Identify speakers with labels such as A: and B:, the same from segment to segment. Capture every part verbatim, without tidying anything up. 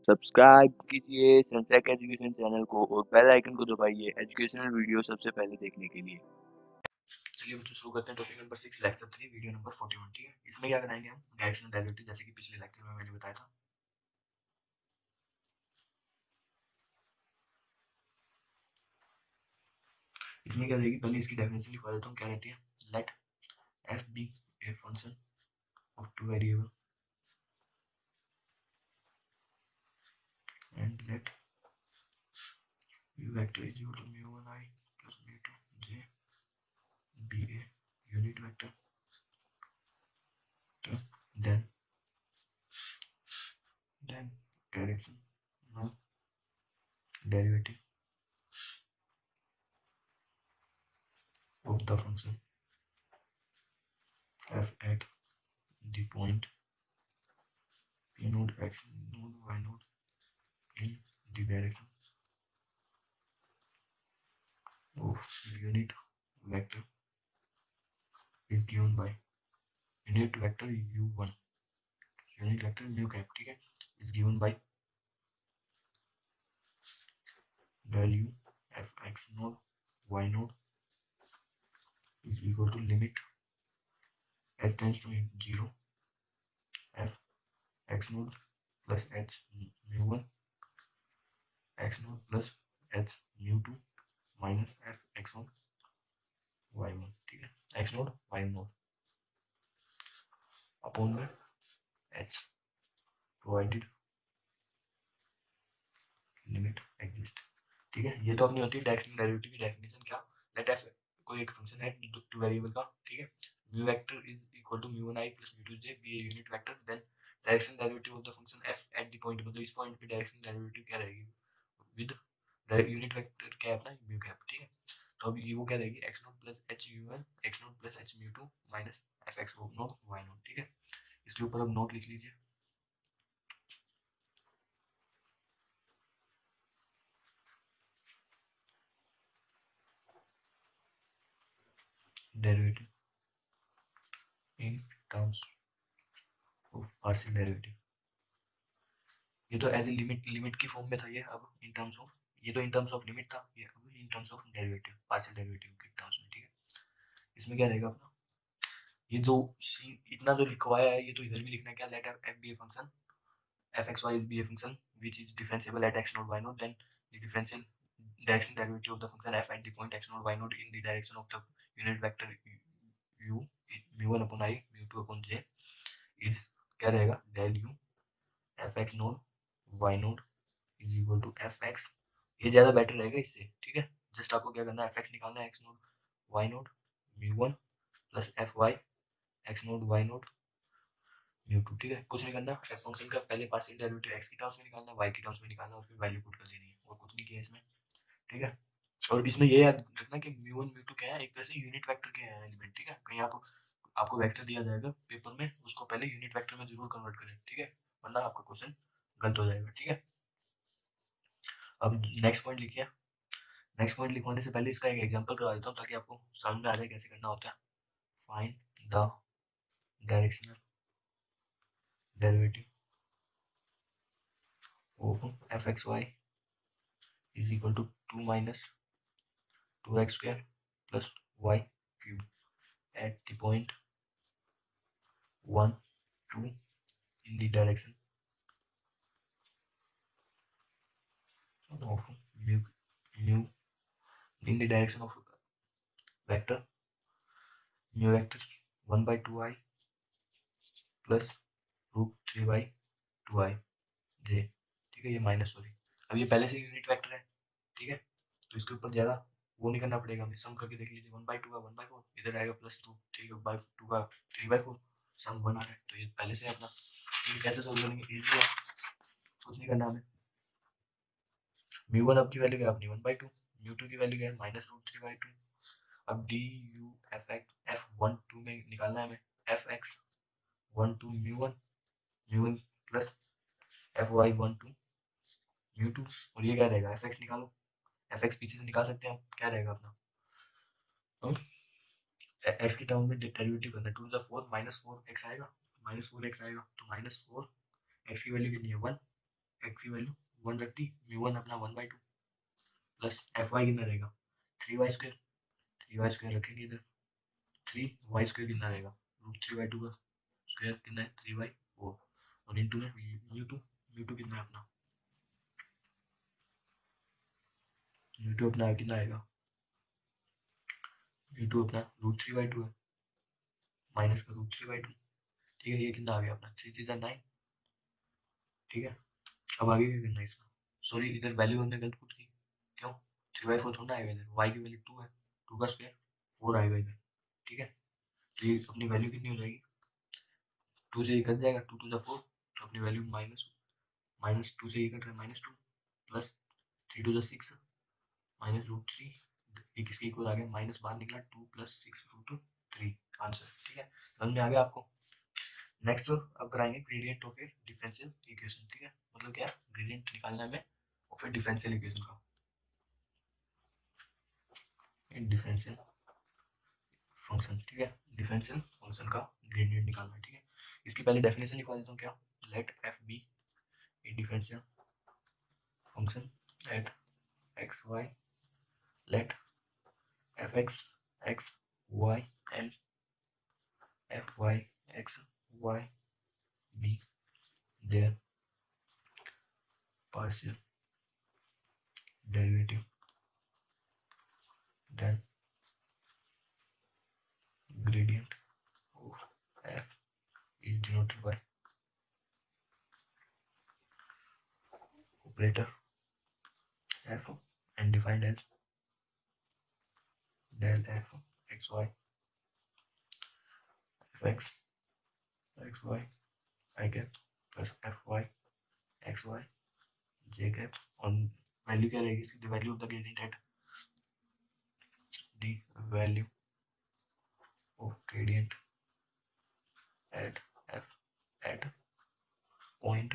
A: Subscribe कीजिए सनसैक education channel को और बेल आइकन को दबाइए एजुकेशनल वीडियो सबसे पहले देखने के लिए।
B: चलिए बच्चों शुरू करते हैं topic number six lecture three video number forty one. ठीक है, इसमें क्या कराएंगे हम डायरेक्शनल डेरिवेटिव, जैसे कि पिछले लेक्चर में मैंने बताया था। इसमें क्या रहेगी, पहले इसकी डेफिनेशन लिखवा देता हूँ। क्या रहती है, let F be a function of two variable and let U vector is equal to mu one I plus mu two J be a unit vector, then then directional derivative of the function f at the point p node x node y node in the direction of unit vector is given by unit vector u one, unit vector mu cap, ठीक है, is given by value fx node y node is equal to limit s tends to zero f x node plus h mu one x node plus h mu two minus f x one y one, ठीक है, x node y node upon में h provided limit exist. ठीक है, ये तो अपनी होती है डायरेक्शनल डेरिवेटिव की डेफिनेशन। क्या, लेट एफ कोई एक फंक्शन है टू वेरिएबल का, ठीक है, mu vector is equal to mu one I plus mu two J be a unit vector, then directional derivative of the function F at the point, मतलब इस point पे directional derivative क्या रहेगी with unit vector क्या है अपना mu cap. ठीक है, तो अब ये वो क्या रहेगी, X naught plus H U one X naught plus H mu two minus F X naught Y naught. ठीक है, इसके ऊपर अब नोट लिख लीजिए। Derivative in terms of partial derivative, ये तो एज ए लिमिट लिमिट की फॉर्म में था ये, अब इन टर्म्स ऑफ, ये तो इन टर्म्स ऑफ लिमिट था, ये अब in terms of derivative partial derivative के टर्म्स में। ठीक है, इसमें क्या रहेगा अपना, ये जो इतना जो लिखवाया है ये तो इधर भी लिखना है। क्या, let F be a function F X Y is be a function which is differentiable at X naught Y naught, then the differential direction derivative of the function F at the point X naught Y naught in the direction of the unit vector u mu one upon I mu two upon J is क्या रहेगा, del U F X naught Y naught is equal to F x, ये ज़्यादा better रहेगा इससे। ठीक है, just आपको क्या करना है, एफ एक्स निकालना है, X naught Y naught mu one plus F Y X naught Y naught mu two. ठीक है, कुछ नहीं करना, एफ फंक्शन का पहले पार्शियल डेरिवेटिव एक्स की टर्म्स में निकालना है, वाई की टर्म्स में निकालना है और फिर वैल्यू पुट कर देनी है, और कुछ नहीं किया इसमें। ठीक है, और इसमें ये याद रखना कि म्यू वन म्यू टू क्या है, एक तरह से यूनिट वेक्टर के हैं एलिमेंट। ठीक है, कहीं आप आपको वेक्टर दिया जाएगा पेपर में, उसको पहले यूनिट वेक्टर में जरूर कन्वर्ट करें। ठीक है, वरना आपका क्वेश्चन गलत हो जाएगा। ठीक है, अब नेक्स्ट पॉइंट लिखिए। नेक्स्ट पॉइंट लिखवाने से पहले इसका एक एग्जांपल करवा देता हूँ ताकि आपको समझ में आ जाए कैसे करना होता है। Find the directional derivative of F X Y is equal to two minus two X square plus Y cube at the point one two in the direction of mu mu in the direction of vector mu vector one by two I plus root three by two I J. ठीक है, ये minus sorry, अब ये पहले से unit vector है। ठीक है, तो इसके ऊपर ज़्यादा वो नहीं करना पड़ेगा, हमें सम करके देख लीजिए, वन बाई टू का वन बाई फोर, इधर आएगा plus two, three by two का three by four, sum one आ रहा है, तो ये पहले से अपना ये कैसे सोल्व करेंगे, ईजी है, कुछ नहीं करना हमें। म्यू वन अब की वैल्यू क्या अपनी one by two, mu two की वैल्यू क्या है minus root three by two. अब D U F X F one two में निकालना है हमें, F X one two mu one mu one plus F Y one two mu two, और ये क्या रहेगा, एफ एक्स निकालो, एफ एक्स पीछे से निकाल सकते हैं हम, क्या रहेगा अपना, एक्स की टर्म में डेरिवेटिव करना है, to the four minus four X आएगा, माइनस फोर एक्स आएगा, तो माइनस फोर एक्स की वैल्यू कितनी है वन, एक्स की वैल्यू वन रख दी, म्यू वन अपना one by two plus F Y कितना रहेगा three Y square, three Y square रखेंगे इधर, थ्री वाई स्क्वायर कितना रहेगा रूट थ्री बाई टू का स्क्वायर कितना है थ्री बाई फोर, और इंटू में म्यू टू, म्यू टू कितना है अपना, म्यू टू अपना कितना आएगा, म्यू टू अपना रूट थ्री बाई टू है माइनस का रूट थ्री बाई टू, ठीक है। ये कितना आ गया अपना थ्री थ्री नाइन, ठीक है। अब आगे क्या करना है इसका, सॉरी इधर वैल्यू हमने गलत पुट की, क्यों थ्री बाई फोर थोड़ा आएगा इधर, वाई की वैल्यू टू है, टू का स्क्वायर फोर आएगा इधर, ठीक है। तो ये अपनी वैल्यू कितनी हो जाएगी, टू से ये कट जाएगा, टू टू ज़ा फोर, तो अपनी वैल्यू माइनस माइनस टू से ये कट रहा है minus two, plus three two ज़ा सिक्स माइनस रूट थ्री, ये किसके इक्वल आ गया, माइनस बाहर निकला two plus six root three answer, ठीक है। समझ में आ गया आपको। नेक्स्ट अब कराएंगे gradient of a differential equation, ठीक है। मतलब क्या ग्रेडियंट निकालना है हमें और फिर डिफरेंशियल इक्वेशन का, डिफरेंशियल फंक्शन, ठीक है। डिफरेंशियल फंक्शन का ग्रेडियंट निकालना है, ठीक है। इसकी पहले डेफिनेशन लिखवा देता हूँ, क्या let F be a differential function at X Y, let F X X Y and F Y X Y be their partial derivative, then gradient of f is denoted by operator f and defined as del f xy fx xy I cap plus fy xy j cap, और value क्या रहेगी इसकी, the value of the gradient at the value of gradient at f at point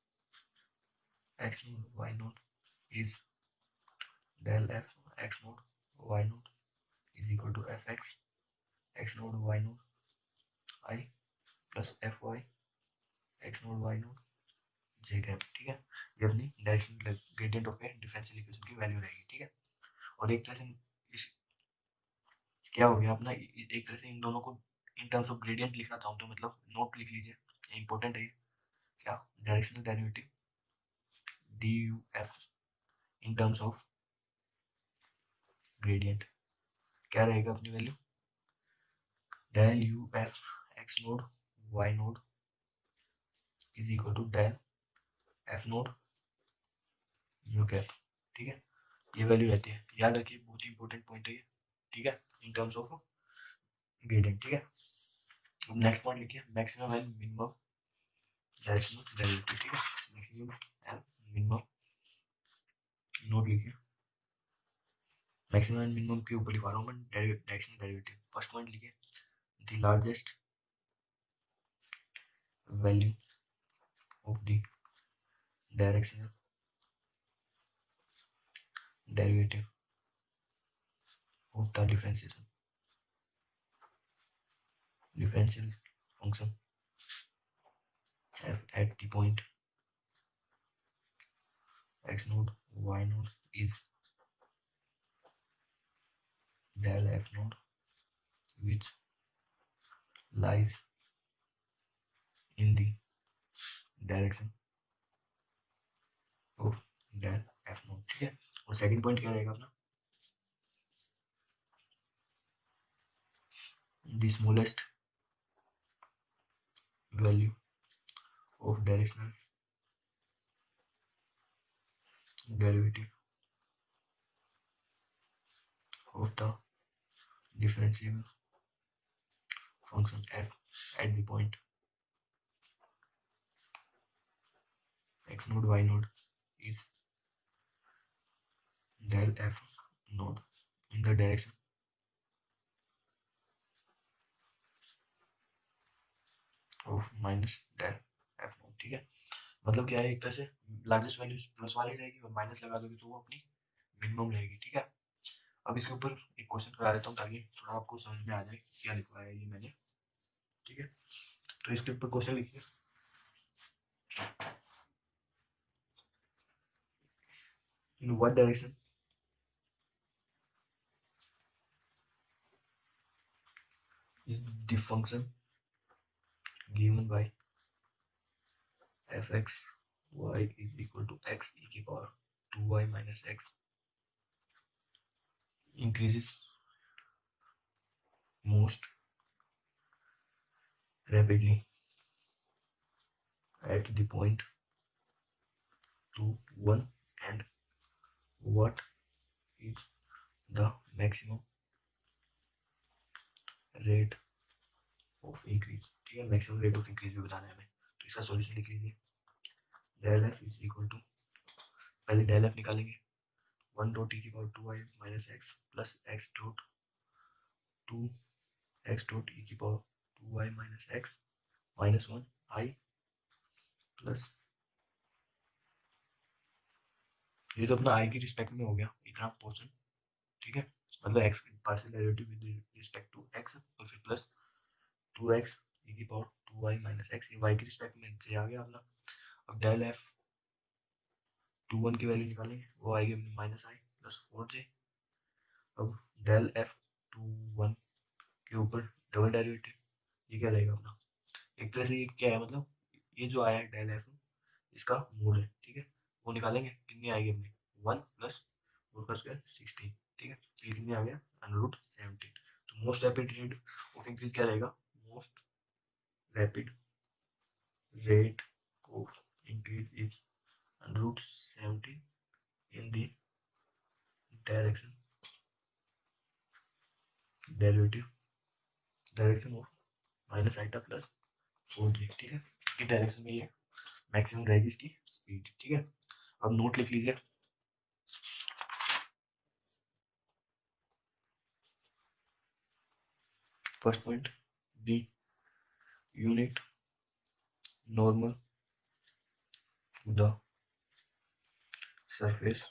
B: x node y node is del f x node y node is equal to fx x node y node I plus fy x node y node j cap, ठीक है। ये अपनी directional gradient of a differential equation की value रहेगी, ठीक है। और एक तरह से इस क्या हो गया अपना, एक तरह से इन दोनों को इन टर्म्स ऑफ ग्रेडियंट लिखना चाहूँ तो मतलब नोट लिख लीजिए, इंपॉर्टेंट है ये, क्या directional derivative D U F in terms of gradient क्या रहेगा अपनी value, del U F X node Y node is equal to del F node U cap, ठीक है। ये वैल्यू रहती है, याद रखिए बहुत ही इंपॉर्टेंट पॉइंट है ये, ठीक है, इन टर्म्स ऑफ ग्रेडियंट, ठीक है। अब नेक्स्ट पॉइंट लिखिए maximum and minimum directional derivative, ठीक है। मैक्सिमम एंड मिनिमम नोट लिखिए, मैक्सिमम एंड मिनिमम के ऊपर लिखवा रहा हूँ मैं डायरेक्शनल डेरिवेटिव। फर्स्ट पॉइंट लिखिए the largest value of the directional derivative of the differentiation differential function f at the point x node y node is del f node which lies in the direction of del f node, ठीक है। और second point क्या रहेगा अपना, the smallest value of directional derivative of the differentiable function f at the point x node y node is del f node in the direction of minus del F note, ठीक है। मतलब क्या है, एक तरह से लार्जेस्ट वैल्यू प्लस वाली रहेगी और माइनस लगा दोगे तो वो अपनी मिनिमम रहेगी, ठीक है। अब इसके ऊपर एक क्वेश्चन करा देता हूँ ताकि थोड़ा आपको समझ में आ जाए क्या लिखवाया है ये मैंने, ठीक है। तो इसके ऊपर क्वेश्चन लिखिए in what direction is the function given by fx y is equal to x e की power two y minus x increases most rapidly at the point two, one, and what is the maximum rate of increase। ठीक है, maximum rate of increase भी बताना है हमें, तो इसका solution लिख लीजिए। Del F is equal to, पहले डेल एफ निकालेंगे, वन डॉट ई की power two I minus X plus X dot two X dot E की power two I minus X minus one I plus, ये तो अपना आई की respect में हो गया इतना पोर्शन। ठीक है, मतलब X partial derivative with respect to X, तो फिर प्लस टू एक्स ई की power two I minus X, ये वाई की रिस्पेक्ट में से आ गया अपना। अब डेल एफ टू वन की वैल्यू निकालेंगे, वो आएगी अपनी minus I plus four J. अब डेल एफ टू वन के ऊपर डबल डेरिवेटिव, ये क्या रहेगा अपना, एक तरह से ये क्या है, मतलब ये जो आया है डेल एफ इसका मोड है। ठीक है, वो निकालेंगे, कितनी आएगी अपनी वन प्लस फोर का स्क्वायर सिक्सटीन। ठीक है, ये कितनी आ गया अंडर रूट सेवनटीन। तो most rapid rate of increase क्या रहेगा, most rapid rate of increase is under root seventeen in the direction derivative direction of minus eta plus four G. ठीक है, इसकी डायरेक्शन में ये मैक्सिमम रहेगी इसकी स्पीड। ठीक है, अब नोट लिख लीजिए। First point, the unit normal to the surface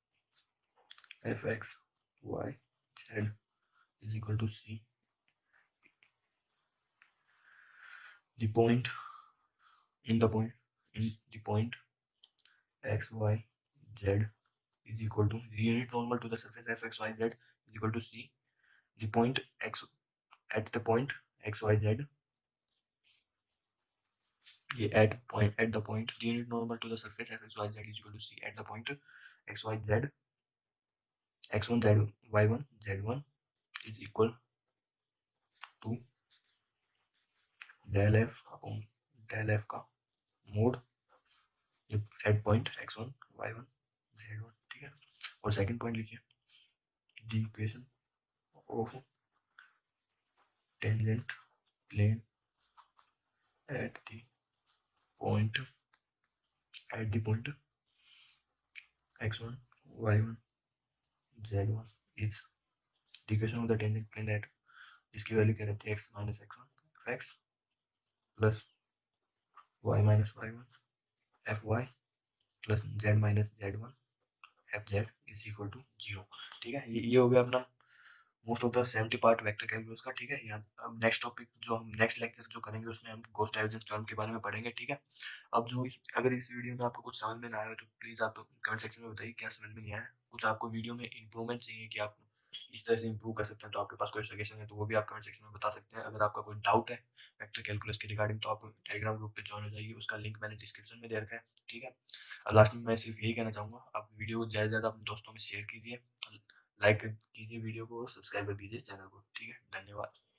B: fx y z is equal to c, the point in the point in the point x y z is equal to the unit normal to the surface fx y z is equal to c, the point x at the point x y z, ये at point at the point the unit normal to the surface fx y z is equal to c at the point x y z x one z y one z one is equal to del f upon del f का mod at point X one Y one Z one. ठीक है, और second point लिखिए, the equation of tangent plane at the point at the point X one Y one Z one is the equation of the tangent plane at, इसकी value क्या रहती है, X minus X one F X plus Y minus Y one F Y plus Z minus Z one F Z is equal to zero. ठीक है, ये ये हो गया अपना most of the seventy part vector calculus का। ठीक है, यहाँ अब नेक्स्ट टॉपिक जो हम नेक्स्ट लेक्चर जो करेंगे उसमें हम गॉस डाइवर्जेंस थ्योरम के बारे में पढ़ेंगे। ठीक है, अब जो इस, अगर इस वीडियो में आपको कुछ समझ में ना आया तो प्लीज़ आप कमेंट सेक्शन में बताइए क्या समझ में नहीं आया, कुछ आपको वीडियो में इंप्रूवमेंट चाहिए कि आप इस तरह से इंप्रूव कर सकते हैं, तो आपके पास कोई सजेशन है तो वो भी आप कमेंट सेक्शन में बता सकते हैं। अगर आपका कोई डाउट है वेक्टर कैलकुलस के रिगार्डिंग तो आप टेलीग्राम ग्रुप पे ज्वाइन हो जाइए, उसका लिंक मैंने डिस्क्रिप्शन में दे रखा है। ठीक है, अब लास्ट में मैं सिर्फ यही कहना चाहूँगा, आप वीडियो को ज़्यादा से ज़्यादा अपने दोस्तों में शेयर कीजिए, लाइक कीजिए वीडियो को और सब्सक्राइब कर दीजिए चैनल को। ठीक है, धन्यवाद।